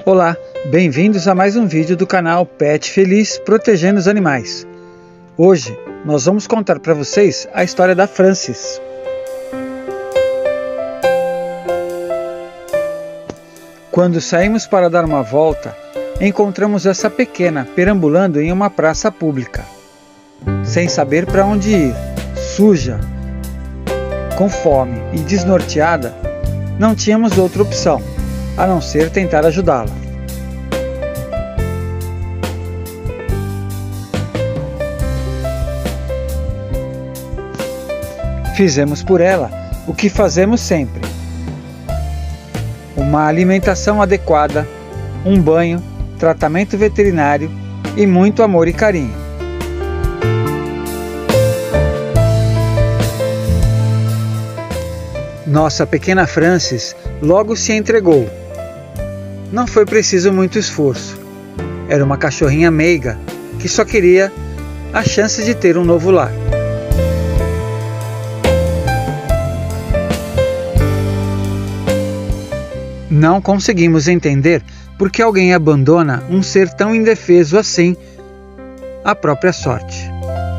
Olá, bem-vindos a mais um vídeo do canal Pet Feliz Protegendo os Animais. Hoje nós vamos contar para vocês a história da Francis. Quando saímos para dar uma volta, encontramos essa pequena perambulando em uma praça pública. Sem saber para onde ir, suja, com fome e desnorteada, não tínhamos outra opção, a não ser tentar ajudá-la. Fizemos por ela o que fazemos sempre: uma alimentação adequada, um banho, tratamento veterinário e muito amor e carinho. Nossa pequena Francis logo se entregou. Não foi preciso muito esforço. Era uma cachorrinha meiga que só queria a chance de ter um novo lar. Não conseguimos entender por que alguém abandona um ser tão indefeso assim à própria sorte.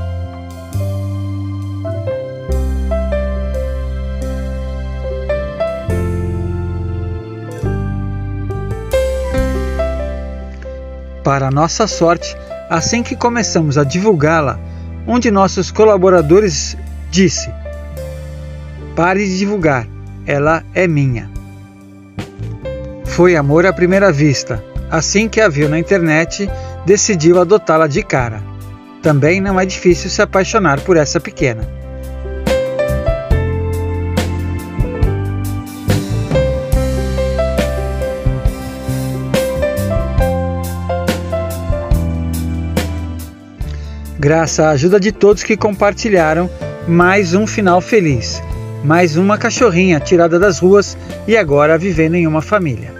Para nossa sorte, assim que começamos a divulgá-la, um de nossos colaboradores disse: "Pare de divulgar, ela é minha." Foi amor à primeira vista. Assim que a viu na internet, decidiu adotá-la de cara. Também não é difícil se apaixonar por essa pequena. Graças à ajuda de todos que compartilharam, mais um final feliz. Mais uma cachorrinha tirada das ruas e agora vivendo em uma família.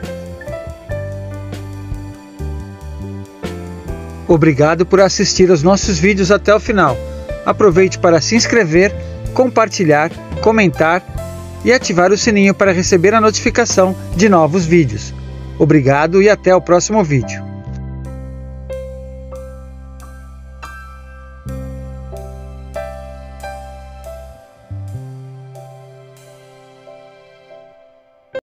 Obrigado por assistir aos nossos vídeos até o final. Aproveite para se inscrever, compartilhar, comentar e ativar o sininho para receber a notificação de novos vídeos. Obrigado e até o próximo vídeo.